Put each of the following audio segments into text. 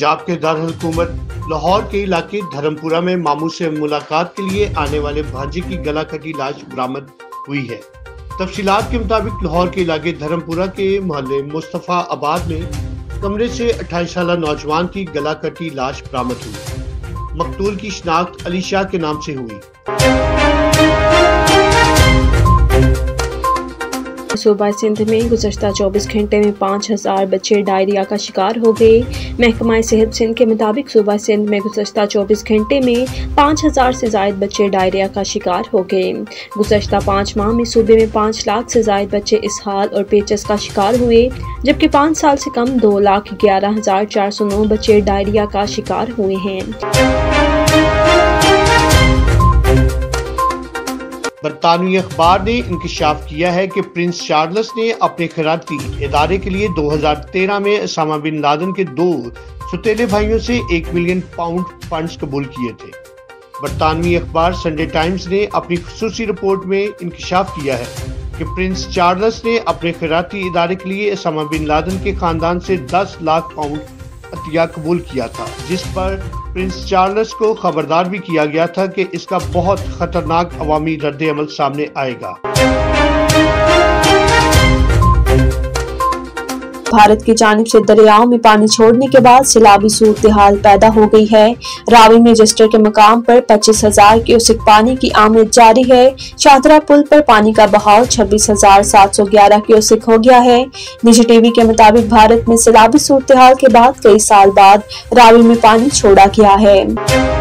पंजाब के दारकूमत लाहौर के इलाके धर्मपुरा में मामू से मुलाकात के लिए आने वाले भांजे की गला कटी लाश बरामद हुई है। तफसीलात के मुताबिक लाहौर के इलाके धर्मपुरा के मोहल्ले मुस्तफा आबाद में कमरे से 28 साल नौजवान की गला कटी लाश बरामद हुई। मकतूल की शिनाख्त अली शाह के नाम से हुई। सूबा सिंध में गुज़श्ता 24 घंटे में 5000 बच्चे डायरिया का शिकार हो गए। महकमा सेहत सिंध के मुताबिक सूबा सिंध में गुज़श्ता 24 घंटे में 5000 से ज़ायद बच्चे डायरिया का शिकार हो गए। गुज़श्ता 5 माह में सूबे में 5 लाख से ज़ायद बच्चे इसहाल और पेचस का शिकार हुए, जबकि 5 साल से कम 2,11,409 बच्चे डायरिया का शिकार हुए हैं। बरतानवी अखबार ने इंकशाफ किया है कि प्रिंस चार्ल्स ने अपने खैराती इदारे के लिए 2013 में ओसामा बिन लादेन के 2 सौतेले भाइयों से 1 मिलियन पाउंड फंड्स कबूल किए थे। बरतानवी अखबार संडे टाइम्स ने अपनी खुसूसी रिपोर्ट में इंकशाफ किया है कि प्रिंस चार्ल्स ने अपने खैराती इदारे के लिए ओसामा बिन लादेन के खानदान से 10 लाख पाउंड अतिया कबूल किया था, जिस पर प्रिंस चार्ल्स को खबरदार भी किया गया था कि इसका बहुत खतरनाक अवामी रद्द-ए-अमल सामने आएगा। भारत की जानिब से दरियाओं में पानी छोड़ने के बाद सैलाबी सूरत हाल पैदा हो गई है। रावी में रजिस्टर के मकाम पर 25,000 क्यूसेक पानी की आमद जारी है। शाहतरा पुल पर पानी का बहाव 26,711 क्यूसेक हो गया है। निजी टीवी के मुताबिक भारत में सैलाबी सूरत हाल के बाद कई साल बाद रावी में पानी छोड़ा गया है।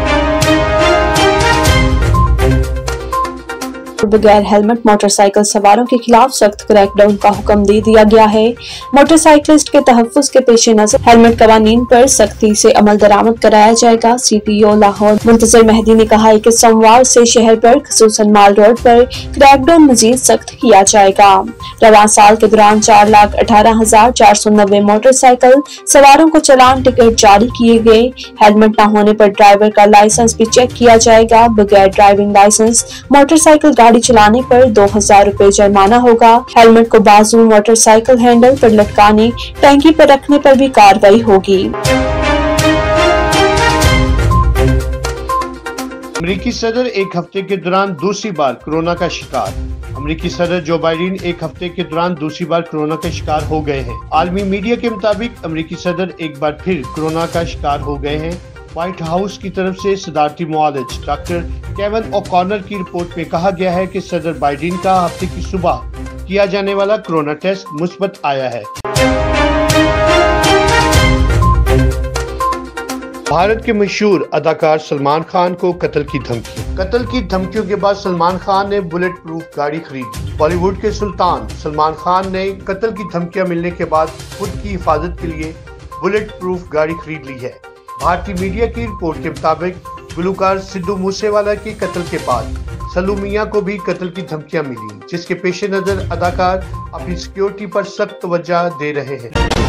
बगैर हेलमेट मोटरसाइकिल सवारों के खिलाफ सख्त क्रैकडाउन का हुक्म दे दिया गया है। मोटरसाइकिलिस्ट के तहफ्फुज़ के पेश नजर हेलमेट कवानीन पर सख्ती से अमल दरामद कराया जाएगा। CPO लाहौर मुंतज़र मेहदी ने कहा है कि सोमवार से शहर पर खसूसन माल रोड पर क्रैकडाउन मजीद सख्त किया जाएगा। रवां साल के दौरान 4,18,490 मोटरसाइकिल सवारों को चालान टिकट जारी किए गए। हेलमेट न होने पर ड्राइवर का लाइसेंस भी चेक किया जाएगा। बगैर ड्राइविंग लाइसेंस मोटरसाइकिल गाड़ी चलाने पर 2,000 रुपए जुर्माना होगा। हेलमेट को बाजू, मोटरसाइकिल हैंडल पर लटकाने, टैंकी पर रखने पर भी कार्रवाई होगी। अमेरिकी सदर एक हफ्ते के दौरान दूसरी बार कोरोना का शिकार। अमेरिकी सदर जो बाइडेन एक हफ्ते के दौरान दूसरी बार कोरोना का शिकार हो गए हैं। आलमी मीडिया के मुताबिक अमेरिकी सदर एक बार फिर कोरोना का शिकार हो गए हैं। व्हाइट हाउस की तरफ से सदारती मुआलिज डॉक्टर केविन ओकॉनर की रिपोर्ट में कहा गया है कि सदर बाइडेन का हफ्ते की सुबह किया जाने वाला कोरोना टेस्ट मुस्बत आया है। भारत के मशहूर अदाकार सलमान खान को कत्ल की धमकियों के बाद सलमान खान ने बुलेट प्रूफ गाड़ी खरीदी। बॉलीवुड के सुल्तान सलमान खान ने कत्ल की धमकियां मिलने के बाद खुद की हिफाजत के लिए बुलेट प्रूफ गाड़ी खरीद ली है। भारतीय मीडिया की रिपोर्ट के मुताबिक गुलकार सिद्धू मूसेवाला के कत्ल के बाद सल्लू मियां को भी कत्ल की धमकियां मिली, जिसके पेश नजर अदाकार अपनी सिक्योरिटी पर सख्त तवज्जो दे रहे हैं।